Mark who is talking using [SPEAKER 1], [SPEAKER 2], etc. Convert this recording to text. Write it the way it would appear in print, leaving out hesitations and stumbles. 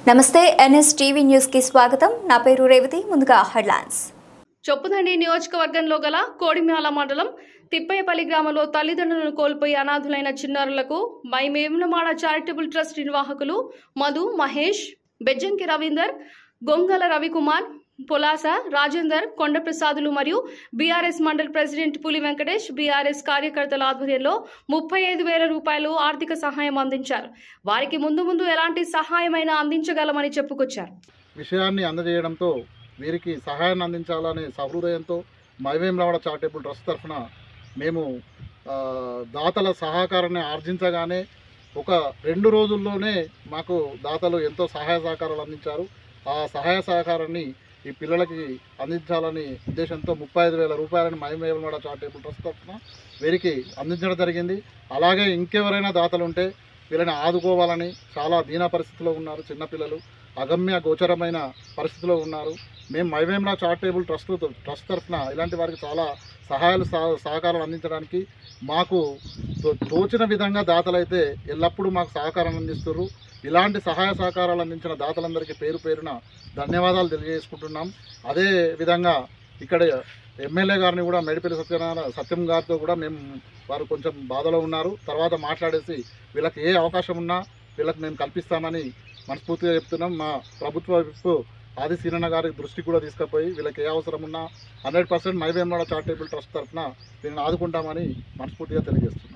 [SPEAKER 1] నమస్తే NS TV news కి స్వాగతం. నా పేరు రేవతి. ముందుగా హెడ్లైన్స్.
[SPEAKER 2] చొప్పుదండి నియోజకవర్గంలో గల కోడిమ్యాల మండలం తిప్పయ్యపల్లి గ్రామంలో తల్లిదండ్రులను కోల్పోయి అనాథులైన చిన్నారులకు మై వేములవాడ చారిటబుల్ ట్రస్ట్ నిర్వాహకులు మధు, మహేష్, బెజ్జంకి రవీందర్, గొంగల రవికుమార్, పొలాస రాజేందర్, కొండప్రసాదులు మరియు బీఆర్ఎస్ మండల్ ప్రెసిడెంట్ పులి వెంకటేష్, బీఆర్ఎస్ కార్యకర్తల ఆధ్వర్యంలో 35,000 రూపాయలు ఆర్థిక సహాయం అందించారు. వారికి ముందు ఎలాంటి సహాయమైనా అందించగలమని చెప్పుకొచ్చారు.
[SPEAKER 3] విషయాన్ని అందజేయడంతో వీరికి సహాయాన్ని అందించాలనే సహృదయంతో మై వేములవాడ చారిటబుల్ ట్రస్ట్ తరఫున మేము దాతల సహకారాన్ని ఆర్జించగానే ఒక 2 రోజుల్లోనే మాకు దాతలు ఎంతో సహాయ సహకారాలు అందించారు. ఆ సహాయ సహకారాన్ని ఈ పిల్లలకి అందించాలని ఉద్దేశంతో 35,000 రూపాయలని మై వేములవాడ చారిటబుల్ ట్రస్ట్ తరఫున వీరికి అందించడం జరిగింది. అలాగే ఇంకెవరైనా దాతలు ఉంటే వీళ్ళని ఆదుకోవాలని, చాలా దీన పరిస్థితిలో ఉన్నారు, చిన్నపిల్లలు అగమ్య గోచరమైన పరిస్థితిలో ఉన్నారు. మేము మై వేములవాడ చారిటబుల్ ట్రస్ట్ తరఫున ఇలాంటి వారికి చాలా సహకారాలు అందించడానికి మాకు తోచిన విధంగా దాతలైతే ఎల్లప్పుడూ మాకు సహకారం అందిస్తున్నారు. ఇలాంటి సహాయ సహకారాలు అందించిన దాతలందరికీ పేరు పేరున ధన్యవాదాలు తెలియజేసుకుంటున్నాం. అదే విధంగా ఇక్కడ ఎమ్మెల్యే గారిని కూడా మేడిపల్లి సత్యం గారితో కూడా వారు కొంచెం బాధలో ఉన్నారు. తర్వాత మాట్లాడేసి వీళ్ళకి ఏ అవకాశం ఉన్నా వీళ్ళకి మేము కల్పిస్తామని మనస్ఫూర్తిగా చెప్తున్నాం. మా ప్రభుత్వ విప్పు ఆది సీనన్న గారి దృష్టికి కూడా తీసుకుపోయి వీళ్ళకి ఏ అవసరం ఉన్నా 100% మై వేములవాడ చారిటబుల్ ట్రస్ట్ తరఫున వీళ్ళని ఆదుకుంటామని మనస్ఫూర్తిగా తెలియజేస్తున్నాం.